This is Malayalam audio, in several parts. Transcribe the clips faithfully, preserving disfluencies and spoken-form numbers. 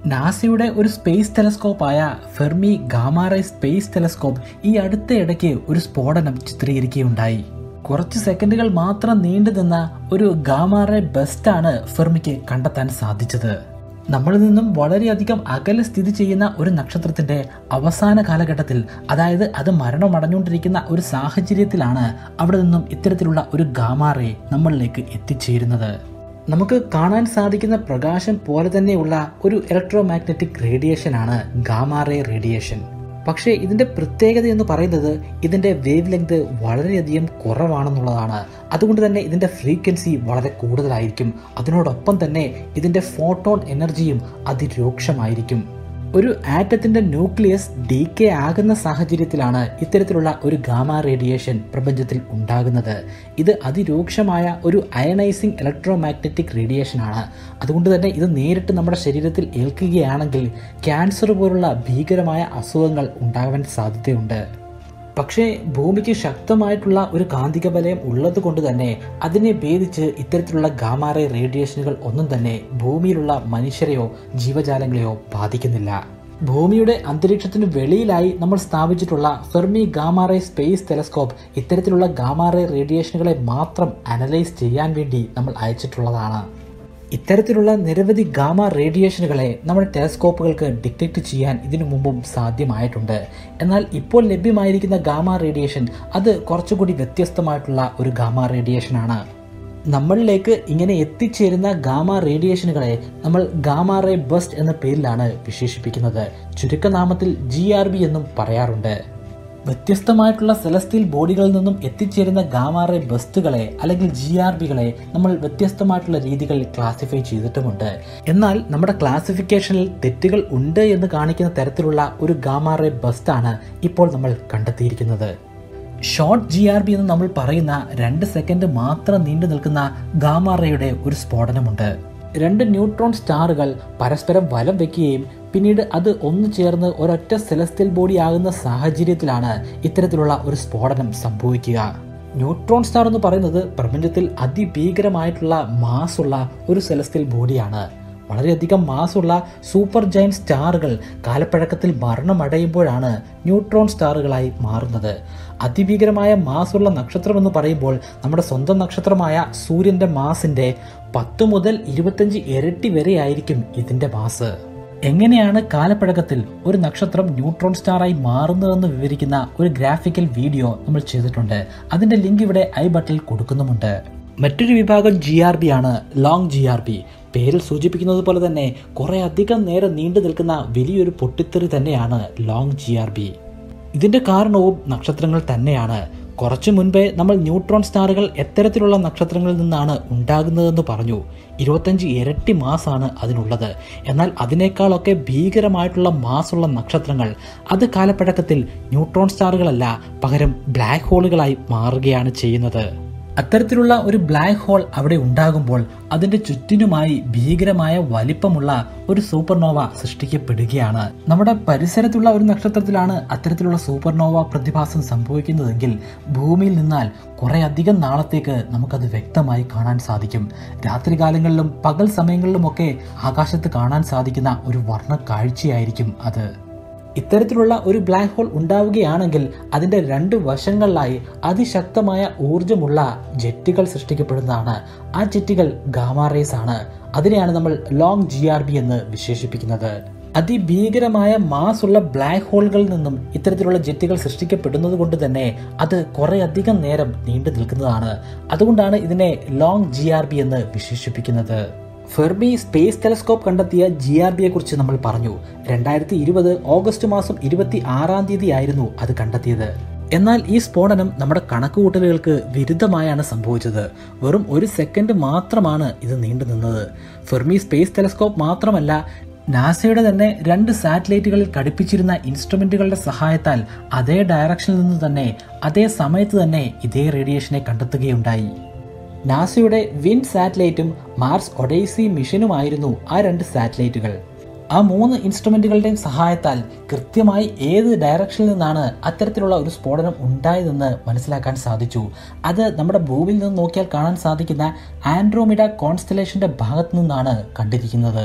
നാസയുടെ ഒരു സ്പേസ് ടെലസ്കോപ്പായ Fermi gamma ray space telescope ഈ അടുത്ത ഇടയ്ക്ക് ഒരു സ്ഫോടനം ചിത്രീകരിക്കുകയുണ്ടായി. കുറച്ച് സെക്കൻഡുകൾ മാത്രം നീണ്ടു നിന്ന ഒരു ഗാമാ റേ ബസ്റ്റാണ് ഫെർമിക്ക് കണ്ടെത്താൻ സാധിച്ചത്. നമ്മളിൽ നിന്നും വളരെയധികം അകലെ സ്ഥിതി ചെയ്യുന്ന ഒരു നക്ഷത്രത്തിന്റെ അവസാന കാലഘട്ടത്തിൽ, അതായത് അത് മരണമടഞ്ഞുകൊണ്ടിരിക്കുന്ന ഒരു സാഹചര്യത്തിലാണ് അവിടെ നിന്നും ഇത്തരത്തിലുള്ള ഒരു ഗാമാ റേ നമ്മളിലേക്ക് എത്തിച്ചേരുന്നത്. നമുക്ക് കാണാൻ സാധിക്കുന്ന പ്രകാശം പോലെ തന്നെയുള്ള ഒരു ഇലക്ട്രോ മാഗ്നറ്റിക് റേഡിയേഷൻ ആണ് ഗാമാ റേ റേഡിയേഷൻ. പക്ഷേ ഇതിന്റെ പ്രത്യേകത എന്ന് പറയുന്നത് ഇതിന്റെ വേവ് ലെങ്ത് വളരെയധികം കുറവാണെന്നുള്ളതാണ്. അതുകൊണ്ട് തന്നെ ഇതിന്റെ ഫ്രീക്വൻസി വളരെ കൂടുതലായിരിക്കും. അതിനോടൊപ്പം തന്നെ ഇതിന്റെ ഫോട്ടോൺ എനർജിയും അതിരൂക്ഷമായിരിക്കും. ഒരു ആറ്റത്തിന്റെ ന്യൂക്ലിയസ് ഡീകേ ആകുന്ന സാഹചര്യത്തിലാണ് ഇത്തരത്തിലുള്ള ഒരു ഗാമാ റേഡിയേഷൻ പ്രപഞ്ചത്തിൽ ഉണ്ടാകുന്നത്. ഇത് അതിരൂക്ഷമായ ഒരു അയണൈസിങ് ഇലക്ട്രോ മാഗ്നറ്റിക് റേഡിയേഷൻ ആണ്. അതുകൊണ്ട് തന്നെ ഇത് നേരിട്ട് നമ്മുടെ ശരീരത്തിൽ ഏൽക്കുകയാണെങ്കിൽ ക്യാൻസർ പോലുള്ള ഭീകരമായ അസുഖങ്ങൾ ഉണ്ടാകാൻ സാധ്യതയുണ്ട്. പക്ഷേ ഭൂമിക്ക് ശക്തമായിട്ടുള്ള ഒരു കാന്തിക വലയം ഉള്ളത് കൊണ്ട് തന്നെ അതിനെ ഭേദിച്ച് ഇത്തരത്തിലുള്ള ഗാമാ റേ റേഡിയേഷനുകൾ ഒന്നും തന്നെ ഭൂമിയിലുള്ള മനുഷ്യരെയോ ജീവജാലങ്ങളെയോ ബാധിക്കുന്നില്ല. ഭൂമിയുടെ അന്തരീക്ഷത്തിന് വെളിയിലായി നമ്മൾ സ്ഥാപിച്ചിട്ടുള്ള Fermi gamma ray space telescope ഇത്തരത്തിലുള്ള ഗാമാ റേ റേഡിയേഷനുകളെ മാത്രം അനലൈസ് ചെയ്യാൻ വേണ്ടി നമ്മൾ അയച്ചിട്ടുള്ളതാണ്. ഇത്തരത്തിലുള്ള നിരവധി ഗാമാ റേഡിയേഷനുകളെ നമ്മുടെ ടെലസ്കോപ്പുകൾക്ക് ഡിറ്റക്ട് ചെയ്യാൻ ഇതിനു മുമ്പും സാധ്യമായിട്ടുണ്ട്. എന്നാൽ ഇപ്പോൾ ലഭ്യമായിരിക്കുന്ന ഗാമാ റേഡിയേഷൻ അത് കുറച്ചുകൂടി വ്യത്യസ്തമായിട്ടുള്ള ഒരു ഗാമാ റേഡിയേഷനാണ്. നമ്മളിലേക്ക് ഇങ്ങനെ എത്തിച്ചേരുന്ന ഗാമാ റേഡിയേഷനുകളെ നമ്മൾ ഗാമാ റേ ബസ്റ്റ് എന്ന പേരിലാണ് വിശേഷിപ്പിക്കുന്നത്. ചുരുക്കനാമത്തിൽ ജി ആർ ബി എന്നും പറയാറുണ്ട്. വ്യത്യസ്തമായിട്ടുള്ള സെലസ്റ്റിയൽ ബോഡികളിൽ നിന്നും എത്തിച്ചേരുന്ന ഗാമാ റേ ബസ്റ്റുകളെ അല്ലെങ്കിൽ ജി ആർ ബികളെ നമ്മൾ വ്യത്യസ്തമായിട്ടുള്ള രീതികളിൽ ക്ലാസിഫൈ ചെയ്തിട്ടുമുണ്ട്. എന്നാൽ നമ്മുടെ ക്ലാസിഫിക്കേഷനിൽ തെറ്റുകൾ ഉണ്ട് എന്ന് കാണിക്കുന്ന തരത്തിലുള്ള ഒരു ഗാമാ റേ ബസ്റ്റാണ് ഇപ്പോൾ നമ്മൾ കണ്ടെത്തിയിരിക്കുന്നത്. ഷോർട്ട് ജി ആർ ബി എന്ന് നമ്മൾ പറയുന്ന രണ്ട് സെക്കൻഡ് മാത്രം നീണ്ടു നിൽക്കുന്ന ഗാമാ റേയുടെ ഒരു സ്ഫോടനമുണ്ട്. രണ്ട് ന്യൂട്രോൺ സ്റ്റാറുകൾ പരസ്പരം വലം വയ്ക്കുകയും പിന്നീട് അത് ഒന്നു ചേർന്ന് ഒരൊറ്റ സെലസ്റ്റിയൽ ബോഡി ആകുന്ന സാഹചര്യത്തിലാണ് ഇത്തരത്തിലുള്ള ഒരു സ്ഫോടനം സംഭവിക്കുക. ന്യൂട്രോൺ സ്റ്റാർ എന്ന് പറയുന്നത് പ്രപഞ്ചത്തിൽ അതിഭീകരമായിട്ടുള്ള മാസുള്ള ഒരു സെലസ്റ്റിയൽ ബോഡിയാണ്. വളരെയധികം മാസുള്ള സൂപ്പർ ജയന്റ് സ്റ്റാറുകൾ കാലപ്പഴക്കത്തിൽ മരണമടയുമ്പോഴാണ് ന്യൂട്രോൺ സ്റ്റാറുകളായി മാറുന്നത്. അതിഭീകരമായ മാസുള്ള നക്ഷത്രം എന്ന് പറയുമ്പോൾ നമ്മുടെ സ്വന്തം നക്ഷത്രമായ സൂര്യന്റെ മാസിന്റെ പത്ത് മുതൽ ഇരുപത്തഞ്ച് ഇരട്ടി വരെ ആയിരിക്കും ഇതിന്റെ മാസ്. എങ്ങനെയാണ് കാലപ്പഴക്കത്തിൽ ഒരു നക്ഷത്രം ന്യൂട്രോൺ സ്റ്റാറായി മാറുന്നതെന്ന് വിവരിക്കുന്ന ഒരു ഗ്രാഫിക്കൽ വീഡിയോ നമ്മൾ ചെയ്തിട്ടുണ്ട്. അതിന്റെ ലിങ്ക് ഇവിടെ ഐ ബട്ടണിൽ കൊടുക്കുന്നുമുണ്ട്. മറ്റൊരു വിഭാഗം ജി ആർ ബി ആണ് ലോങ് ജി ആർ ബി. പേരിൽ സൂചിപ്പിക്കുന്നത് പോലെ തന്നെ കുറെ അധികം നേരം നീണ്ടു നിൽക്കുന്ന വലിയൊരു പൊട്ടിത്തെറി തന്നെയാണ് ലോങ് ജി ആർ ബി. ഇതിന്റെ കാരണവും നക്ഷത്രങ്ങൾ തന്നെയാണ്. കുറച്ചു മുൻപേ നമ്മൾ ന്യൂട്രോൺ സ്റ്റാറുകൾ എത്തരത്തിലുള്ള നക്ഷത്രങ്ങളിൽ നിന്നാണ് ഉണ്ടാകുന്നതെന്ന് പറഞ്ഞു. ഇരുപത്തഞ്ച് ഇരട്ടി മാസാണ് അതിനുള്ളത്. എന്നാൽ അതിനേക്കാളൊക്കെ ഭീകരമായിട്ടുള്ള മാസുള്ള നക്ഷത്രങ്ങൾ അത് കാലപ്പഴക്കത്തിൽ ന്യൂട്രോൺ സ്റ്റാറുകളല്ല, പകരം ബ്ലാക്ക് ഹോളുകളായി മാറുകയാണ് ചെയ്യുന്നത്. അത്തരത്തിലുള്ള ഒരു ബ്ലാക്ക് ഹോൾ അവിടെ ഉണ്ടാകുമ്പോൾ അതിന്റെ ചുറ്റിനുമായി ഭീകരമായ വലിപ്പമുള്ള ഒരു സൂപ്പർനോവ സൃഷ്ടിക്കപ്പെടുകയാണ്. നമ്മുടെ പരിസരത്തുള്ള ഒരു നക്ഷത്രത്തിലാണ് അത്തരത്തിലുള്ള സൂപ്പർനോവ പ്രതിഭാസം സംഭവിക്കുന്നതെങ്കിൽ ഭൂമിയിൽ നിന്നാൽ കുറെ അധികം നാളത്തേക്ക് നമുക്കത് വ്യക്തമായി കാണാൻ സാധിക്കും. രാത്രികാലങ്ങളിലും പകൽ സമയങ്ങളിലുമൊക്കെ ആകാശത്ത് കാണാൻ സാധിക്കുന്ന ഒരു വർണ്ണ കാഴ്ചയായിരിക്കും അത്. ഇത്തരത്തിലുള്ള ഒരു ബ്ലാക്ക് ഹോൾ ഉണ്ടാവുകയാണെങ്കിൽ അതിന്റെ രണ്ട് വശങ്ങളിലായി അതിശക്തമായ ഊർജമുള്ള ജെറ്റുകൾ സൃഷ്ടിക്കപ്പെടുന്നതാണ്. ആ ജെറ്റുകൾ ഗാമാ റേസ് ആണ്. അതിനെയാണ് നമ്മൾ ലോങ് ജി ആർ ബി എന്ന് വിശേഷിപ്പിക്കുന്നത്. അതിഭീകരമായ മാസുള്ള ബ്ലാക്ക് ഹോളുകളിൽ നിന്നും ഇത്തരത്തിലുള്ള ജെറ്റുകൾ സൃഷ്ടിക്കപ്പെടുന്നത് കൊണ്ട് തന്നെ അത് കുറെ അധികം നേരം നീണ്ടു നിൽക്കുന്നതാണ്. അതുകൊണ്ടാണ് ഇതിനെ ലോങ് ജി ആർ ബി എന്ന് വിശേഷിപ്പിക്കുന്നത്. ഫെർമി സ്പേസ് ടെലസ്കോപ്പ് കണ്ടെത്തിയ ജി ആർ ബിയെ കുറിച്ച് നമ്മൾ പറഞ്ഞു. രണ്ടായിരത്തി ഇരുപത് ഓഗസ്റ്റ് മാസം ഇരുപത്തി ആറാം തീയതി ആയിരുന്നു അത് കണ്ടെത്തിയത്. എന്നാൽ ഈ സ്ഫോടനം നമ്മുടെ കണക്കുകൂട്ടലുകൾക്ക് വിരുദ്ധമായാണ് സംഭവിച്ചത്. വെറും ഒരു സെക്കൻഡ് മാത്രമാണ് ഇത് നീണ്ടു നിന്നത്. ഫെർമി സ്പേസ് ടെലസ്കോപ്പ് മാത്രമല്ല, നാസയുടെ തന്നെ രണ്ട് സാറ്റലൈറ്റുകളിൽ ഘടിപ്പിച്ചിരുന്ന ഇൻസ്ട്രുമെന്റുകളുടെ സഹായത്താൽ അതേ ഡയറക്ഷനിൽ നിന്ന് തന്നെ അതേ സമയത്ത് തന്നെ ഇതേ റേഡിയേഷനെ കണ്ടെത്തുകയുണ്ടായി. നാസയുടെ വിൻ സാറ്റലൈറ്റും മാർസ് ഒഡേസി മിഷനുമായിരുന്നു ആ രണ്ട് സാറ്റലൈറ്റുകൾ. ആ മൂന്ന് ഇൻസ്ട്രുമെന്റുകളുടെയും സഹായത്താൽ കൃത്യമായി ഏത് ഡയറക്ഷനിൽ നിന്നാണ് അത്തരത്തിലുള്ള ഒരു സ്ഫോടനം ഉണ്ടായതെന്ന് മനസ്സിലാക്കാൻ സാധിച്ചു. അത് നമ്മുടെ ഭൂമിയിൽ നിന്ന് നോക്കിയാൽ കാണാൻ സാധിക്കുന്ന ആൻഡ്രോമിഡ കോൺസ്റ്റലേഷന്റെ ഭാഗത്തു നിന്നാണ് കണ്ടിരിക്കുന്നത്.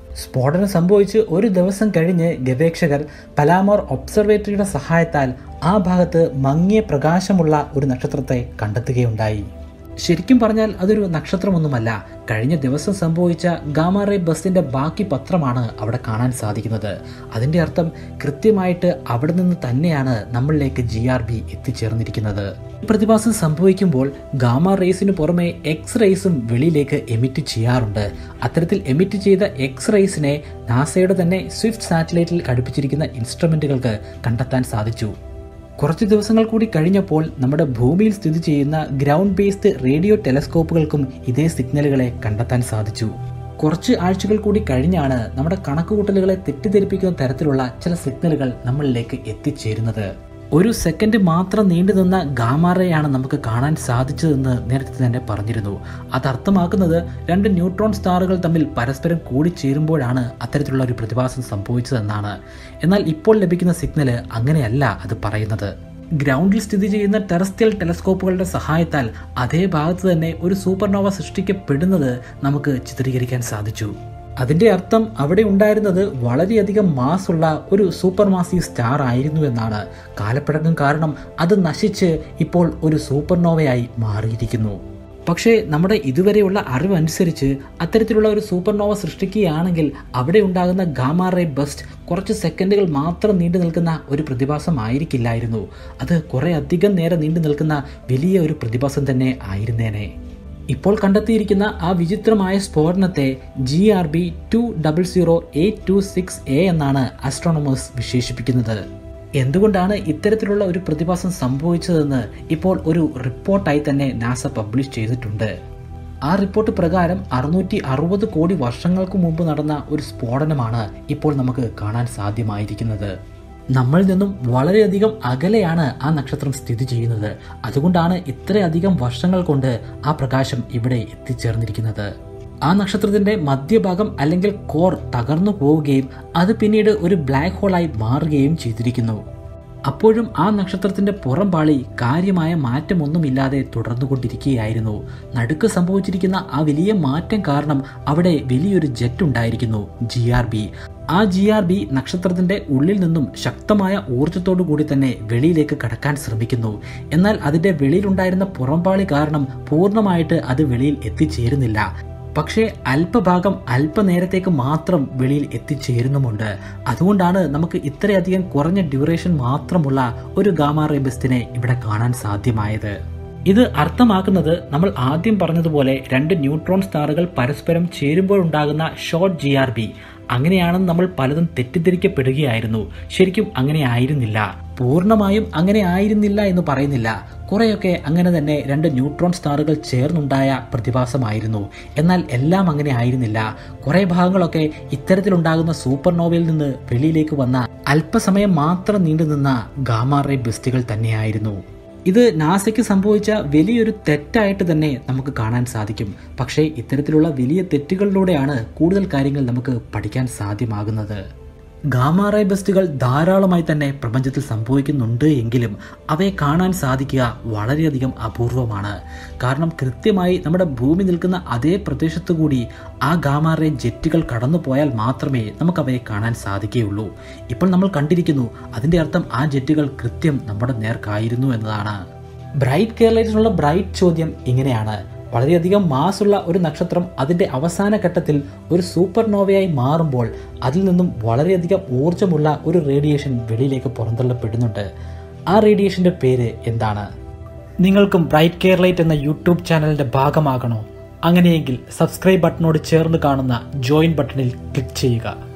സ്ഫോടനം സംഭവിച്ച് ഒരു ദിവസം കഴിഞ്ഞ് ഗവേഷകർ പലാമോർ ഒബ്സർവേറ്ററിയുടെ സഹായത്താൽ ആ ഭാഗത്ത് മങ്ങിയ പ്രകാശമുള്ള ഒരു നക്ഷത്രത്തെ കണ്ടെത്തുകയുണ്ടായി. ശരിക്കും പറഞ്ഞാൽ അതൊരു നക്ഷത്രമൊന്നുമല്ല, കഴിഞ്ഞ ദിവസം സംഭവിച്ച ഗാമാറേ ബസിന്റെ ബാക്കി പത്രമാണ് അവിടെ കാണാൻ സാധിക്കുന്നത്. അതിന്റെ അർത്ഥം കൃത്യമായിട്ട് അവിടെ നിന്ന് തന്നെയാണ് നമ്മളിലേക്ക് ജി ആർ ബി എത്തിച്ചേർന്നിരിക്കുന്നത്. പ്രതിഭാസം സംഭവിക്കുമ്പോൾ ഗാമ റേസിന് പുറമെ എക്സ് റേസും വെളിയിലേക്ക് എമിറ്റ് ചെയ്യാറുണ്ട്. അത്തരത്തിൽ എമിറ്റ് ചെയ്ത എക്സ് റേസിനെ നാസയുടെ തന്നെ സ്വിഫ്റ്റ് സാറ്റലൈറ്റിൽ ഘടിപ്പിച്ചിരിക്കുന്ന ഇൻസ്ട്രുമെന്റുകൾക്ക് കണ്ടെത്താൻ സാധിച്ചു. കുറച്ച് ദിവസങ്ങൾ കൂടി കഴിഞ്ഞപ്പോൾ നമ്മുടെ ഭൂമിയിൽ സ്ഥിതി ചെയ്യുന്ന ഗ്രൗണ്ട് ബേസ്ഡ് റേഡിയോ ടെലസ്കോപ്പുകൾക്കും ഇതേ സിഗ്നലുകളെ കണ്ടെത്താൻ സാധിച്ചു. കുറച്ച് ആഴ്ചകൾ കൂടി കഴിഞ്ഞാണ് നമ്മുടെ കണക്കുകൂട്ടലുകളെ തെറ്റിദ്ധരിപ്പിക്കുന്ന തരത്തിലുള്ള ചില സിഗ്നലുകൾ നമ്മളിലേക്ക് എത്തിച്ചേരുന്നത്. ഒരു സെക്കൻഡ് മാത്രം നീണ്ടു നിന്ന ഗാമാറയാണ് നമുക്ക് കാണാൻ സാധിച്ചതെന്ന് നേരത്തെ തന്നെ പറഞ്ഞിരുന്നു. അതർത്ഥമാക്കുന്നത് രണ്ട് ന്യൂട്രോൺ സ്റ്റാറുകൾ തമ്മിൽ പരസ്പരം കൂടിച്ചേരുമ്പോഴാണ് അത്തരത്തിലുള്ള ഒരു പ്രതിഭാസം സംഭവിച്ചതെന്നാണ്. എന്നാൽ ഇപ്പോൾ ലഭിക്കുന്ന സിഗ്നല് അങ്ങനെയല്ല അത് പറയുന്നത്. ഗ്രൗണ്ടിൽ സ്ഥിതി ചെയ്യുന്ന ടെറസ്ട്രിയൽ ടെലസ്കോപ്പുകളുടെ സഹായത്താൽ അതേ ഭാഗത്ത് തന്നെ ഒരു സൂപ്പർനോവ സൃഷ്ടിക്കപ്പെടുന്നത് നമുക്ക് ചിത്രീകരിക്കാൻ സാധിച്ചു. അതിന്റെ അർത്ഥം അവിടെ ഉണ്ടായിരുന്നത് വളരെയധികം മാസുള്ള ഒരു സൂപ്പർ മാസീവ് സ്റ്റാർ ആയിരുന്നു എന്നാണ്. കാലപ്പഴക്കം കാരണം അത് നശിച്ച് ഇപ്പോൾ ഒരു സൂപ്പർനോവയായി മാറിയിരിക്കുന്നു. പക്ഷേ നമ്മുടെ ഇതുവരെയുള്ള അറിവനുസരിച്ച് അത്തരത്തിലുള്ള ഒരു സൂപ്പർനോവ സൃഷ്ടിക്കുകയാണെങ്കിൽ അവിടെ ഉണ്ടാകുന്ന ഗാമാറേ ബസ്റ്റ് കുറച്ച് സെക്കൻഡുകൾ മാത്രം നീണ്ടു നിൽക്കുന്ന ഒരു പ്രതിഭാസം ആയിരിക്കില്ലായിരുന്നു. അത് കുറെ അധികം നേരം നീണ്ടു നിൽക്കുന്ന വലിയ ഒരു പ്രതിഭാസം തന്നെ ആയിരുന്നേനെ. ഇപ്പോൾ കണ്ടെത്തിയിരിക്കുന്ന ആ വിചിത്രമായ സ്ഫോടനത്തെ G R B two double zero eight two six A എന്നാണ് ആസ്ട്രോണമേഴ്സ് വിശേഷിപ്പിക്കുന്നത്. എന്തുകൊണ്ടാണ് ഇത്തരത്തിലുള്ള ഒരു പ്രതിഭാസം സംഭവിച്ചതെന്ന് ഇപ്പോൾ ഒരു റിപ്പോർട്ടായി തന്നെ നാസ പബ്ലിഷ് ചെയ്തിട്ടുണ്ട്. ആ റിപ്പോർട്ട് പ്രകാരം അറുന്നൂറ്റി അറുപത് കോടി വർഷങ്ങൾക്ക് മുമ്പ് നടന്ന ഒരു സ്ഫോടനമാണ് ഇപ്പോൾ നമുക്ക് കാണാൻ സാധ്യമായിരിക്കുന്നത്. നമ്മളിൽ നിന്നും വളരെയധികം അകലെയാണ് ആ നക്ഷത്രം സ്ഥിതി ചെയ്യുന്നത്. അതുകൊണ്ടാണ് ഇത്രയധികം വർഷങ്ങൾ കൊണ്ട് ആ പ്രകാശം ഇവിടെ എത്തിച്ചേർന്നിരിക്കുന്നത്. ആ നക്ഷത്രത്തിന്റെ മധ്യഭാഗം അല്ലെങ്കിൽ കോർ തകർന്നു പോവുകയും അത് പിന്നീട് ഒരു ബ്ലാക്ക് ഹോളായി മാറുകയും ചെയ്തിരിക്കുന്നു. അപ്പോഴും ആ നക്ഷത്രത്തിന്റെ പുറംപാളി കാര്യമായ മാറ്റമൊന്നുമില്ലാതെ തുടർന്നുകൊണ്ടിരിക്കുകയായിരുന്നു. നടുക്ക് സംഭവിച്ചിരിക്കുന്ന ആ വലിയ മാറ്റം കാരണം അവിടെ വലിയൊരു ജെറ്റ് ഉണ്ടായിരിക്കുന്നു, ജി ആർ ബി. ആ ജി ആർ ബി നക്ഷത്രത്തിന്റെ ഉള്ളിൽ നിന്നും ശക്തമായ ഊർജത്തോടു കൂടി തന്നെ വെളിയിലേക്ക് കടക്കാൻ ശ്രമിക്കുന്നു. എന്നാൽ അതിന്റെ വെളിയിലുണ്ടായിരുന്ന പുറംപാളി കാരണം പൂർണ്ണമായിട്ട് അത് വെളിയിൽ എത്തിച്ചേരുന്നില്ല. പക്ഷേ അല്പഭാഗം അല്പനേരത്തേക്ക് മാത്രം വെളിയിൽ എത്തിച്ചേരുന്നുമുണ്ട്. അതുകൊണ്ടാണ് നമുക്ക് ഇത്രയധികം കുറഞ്ഞ ഡ്യൂറേഷൻ മാത്രമുള്ള ഒരു ഗാമാറേ ബസ്റ്റിനെ ഇവിടെ കാണാൻ സാധ്യമായത്. ഇത് അർത്ഥമാക്കുന്നത് നമ്മൾ ആദ്യം പറഞ്ഞതുപോലെ രണ്ട് ന്യൂട്രോൺ സ്റ്റാറുകൾ പരസ്പരം ചേരുമ്പോഴുണ്ടാകുന്ന ഷോർട്ട് ജി ആർ ബി അങ്ങനെയാണെന്ന് നമ്മൾ പലതും തെറ്റിദ്ധരിക്കപ്പെടുകയായിരുന്നു. ശരിക്കും അങ്ങനെ ആയിരുന്നില്ല. പൂർണ്ണമായും അങ്ങനെ ആയിരുന്നില്ല എന്ന് പറയുന്നില്ല. കുറെയൊക്കെ അങ്ങനെ തന്നെ രണ്ട് ന്യൂട്രോൺ സ്റ്റാറുകൾ ചേർന്നുണ്ടായ പ്രതിഭാസമായിരുന്നു. എന്നാൽ എല്ലാം അങ്ങനെ ആയിരുന്നില്ല. കുറെ ഭാഗങ്ങളൊക്കെ ഇത്തരത്തിലുണ്ടാകുന്ന സൂപ്പർനോവയിൽ നിന്ന് വെളിയിലേക്ക് വന്ന അല്പസമയം മാത്രം നീണ്ടുനിന്ന ഗാമാറേ ബസ്റ്റുകൾ തന്നെയായിരുന്നു. ഇത് നാസയ്ക്ക് സംഭവിച്ച വലിയൊരു തെറ്റായിട്ട് തന്നെ നമുക്ക് കാണാൻ സാധിക്കും. പക്ഷേ ഇത്തരത്തിലുള്ള വലിയ തെറ്റുകളിലൂടെയാണ് കൂടുതൽ കാര്യങ്ങൾ നമുക്ക് പഠിക്കാൻ സാധ്യമാകുന്നത്. ഗാമാറേ ബസ്റ്റുകൾ ധാരാളമായി തന്നെ പ്രപഞ്ചത്തിൽ സംഭവിക്കുന്നുണ്ട് എങ്കിലും അവയെ കാണാൻ സാധിക്കുക വളരെയധികം അപൂർവമാണ്. കാരണം കൃത്യമായി നമ്മുടെ ഭൂമി നിൽക്കുന്ന അതേ പ്രദേശത്തു കൂടി ആ ഗാമാറേ ജെറ്റുകൾ കടന്നു പോയാൽ മാത്രമേ നമുക്ക് അവയെ കാണാൻ സാധിക്കുകയുള്ളൂ. ഇപ്പോൾ നമ്മൾ കണ്ടിരിക്കുന്നു, അതിൻ്റെ അർത്ഥം ആ ജെറ്റുകൾ കൃത്യം നമ്മുടെ നേർക്കായിരുന്നു എന്നതാണ്. ബ്രൈറ്റ് കേരളത്തിലുള്ള ബ്രൈറ്റ് ചോദ്യം ഇങ്ങനെയാണ്: വളരെയധികം മാസുള്ള ഒരു നക്ഷത്രം അതിൻ്റെ അവസാന ഘട്ടത്തിൽ ഒരു സൂപ്പർനോവയായി മാറുമ്പോൾ അതിൽ നിന്നും വളരെയധികം ഊർജ്ജമുള്ള ഒരു റേഡിയേഷൻ വെളിയിലേക്ക് പുറന്തള്ളപ്പെടുന്നുണ്ട്. ആ റേഡിയേഷൻ്റെ പേര് എന്താണ്? നിങ്ങൾക്കും ബ്രൈറ്റ് കേരളൈറ്റ് എന്ന യൂട്യൂബ് ചാനലിൻ്റെ ഭാഗമാകണോ? അങ്ങനെയെങ്കിൽ സബ്സ്ക്രൈബ് ബട്ടണോട് ചേർന്ന് കാണുന്ന ജോയിൻ ബട്ടണിൽ ക്ലിക്ക് ചെയ്യുക.